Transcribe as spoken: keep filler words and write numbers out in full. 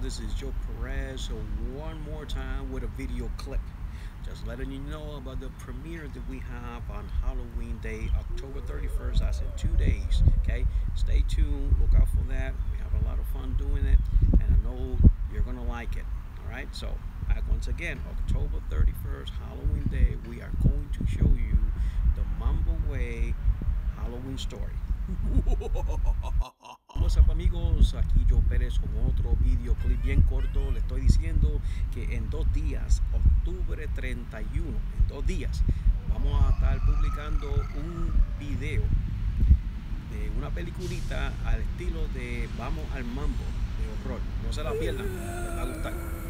This is Joe Perez. So one more time with a video clip. Just letting you know about the premiere that we have on Halloween Day, October thirty-first. That's in two days. Okay, stay tuned. Look out for that. We have a lot of fun doing it, and I know you're gonna like it. All right. So uh, once again, October thirty-first, Halloween Day, we are going to show you the Mambo Way Halloween story. What's up amigos, aquí Joe Pérez con otro videoclip bien corto. Le estoy diciendo que en dos días, octubre treinta y uno, en dos días, vamos a estar publicando un video de una peliculita al estilo de Vamos al Mambo, de horror. No se la pierdan, les va a gustar.